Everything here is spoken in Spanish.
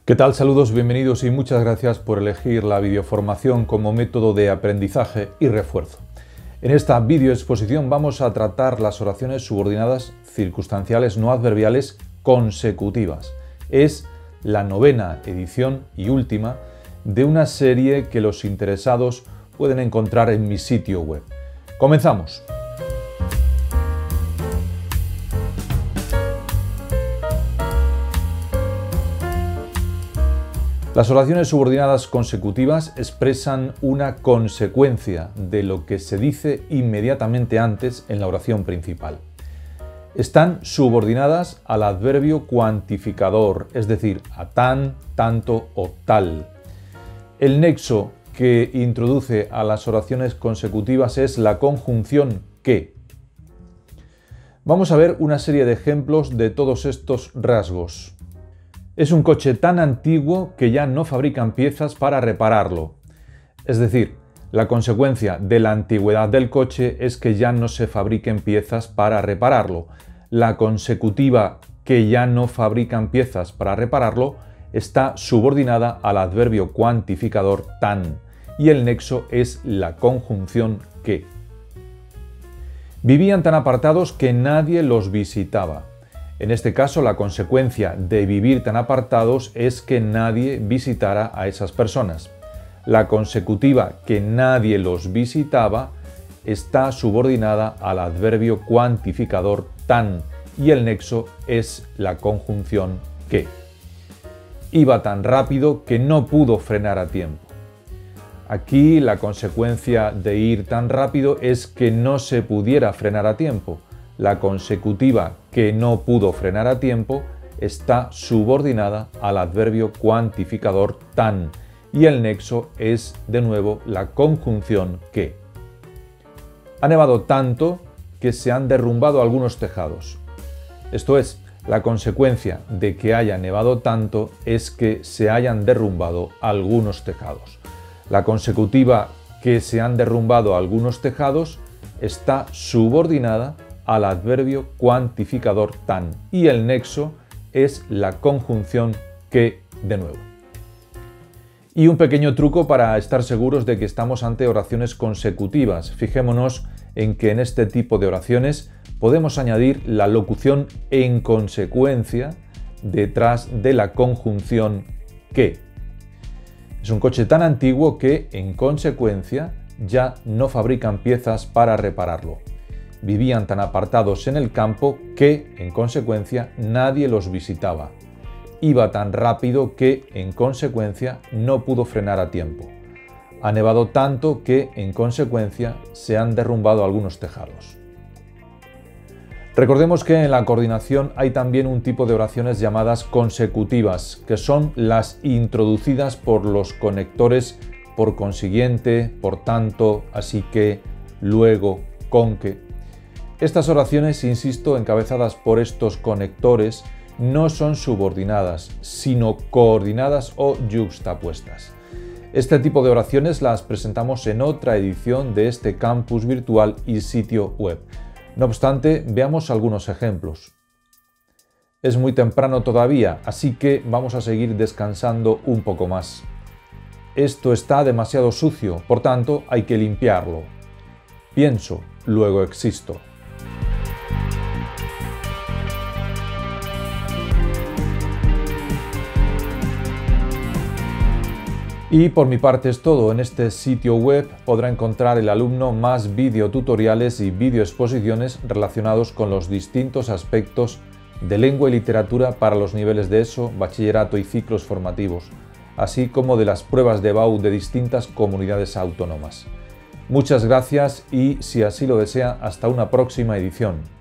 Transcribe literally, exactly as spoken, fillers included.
¿Qué tal? Saludos, bienvenidos y muchas gracias por elegir la videoformación como método de aprendizaje y refuerzo. En esta videoexposición vamos a tratar las oraciones subordinadas circunstanciales no adverbiales consecutivas. Es la novena edición y última de una serie que los interesados pueden encontrar en mi sitio web. ¡Comenzamos! Las oraciones subordinadas consecutivas expresan una consecuencia de lo que se dice inmediatamente antes en la oración principal. Están subordinadas al adverbio cuantificador, es decir, a tan, tanto o tal. El nexo que introduce a las oraciones consecutivas es la conjunción que. Vamos a ver una serie de ejemplos de todos estos rasgos. Es un coche tan antiguo que ya no fabrican piezas para repararlo. Es decir, la consecuencia de la antigüedad del coche es que ya no se fabriquen piezas para repararlo. La consecutiva que ya no fabrican piezas para repararlo está subordinada al adverbio cuantificador tan y el nexo es la conjunción que. Vivían tan apartados que nadie los visitaba. En este caso, la consecuencia de vivir tan apartados es que nadie visitara a esas personas. La consecutiva que nadie los visitaba está subordinada al adverbio cuantificador tan y el nexo es la conjunción que. Iba tan rápido que no pudo frenar a tiempo. Aquí la consecuencia de ir tan rápido es que no se pudiera frenar a tiempo. La consecutiva que no pudo frenar a tiempo está subordinada al adverbio cuantificador tan y el nexo es de nuevo la conjunción que. Ha nevado tanto que se han derrumbado algunos tejados. Esto es, la consecuencia de que haya nevado tanto es que se hayan derrumbado algunos tejados. La consecutiva que se han derrumbado algunos tejados está subordinada al adverbio cuantificador tan y el nexo es la conjunción que de nuevo. Y un pequeño truco para estar seguros de que estamos ante oraciones consecutivas. Fijémonos en que en este tipo de oraciones podemos añadir la locución en consecuencia detrás de la conjunción que. Es un coche tan antiguo que, en consecuencia, ya no fabrican piezas para repararlo. Vivían tan apartados en el campo que, en consecuencia, nadie los visitaba. Iba tan rápido que, en consecuencia, no pudo frenar a tiempo. Ha nevado tanto que, en consecuencia, se han derrumbado algunos tejados. Recordemos que en la coordinación hay también un tipo de oraciones llamadas consecutivas, que son las introducidas por los conectores por consiguiente, por tanto, así que, luego, con que. Estas oraciones, insisto, encabezadas por estos conectores, no son subordinadas, sino coordinadas o yuxtapuestas. Este tipo de oraciones las presentamos en otra edición de este campus virtual y sitio web. No obstante, veamos algunos ejemplos. Es muy temprano todavía, así que vamos a seguir descansando un poco más. Esto está demasiado sucio, por tanto hay que limpiarlo. Pienso, luego existo. Y por mi parte es todo. En este sitio web podrá encontrar el alumno más videotutoriales y videoexposiciones relacionados con los distintos aspectos de lengua y literatura para los niveles de ESO, bachillerato y ciclos formativos, así como de las pruebas de B A U de distintas comunidades autónomas. Muchas gracias y, si así lo desea, hasta una próxima edición.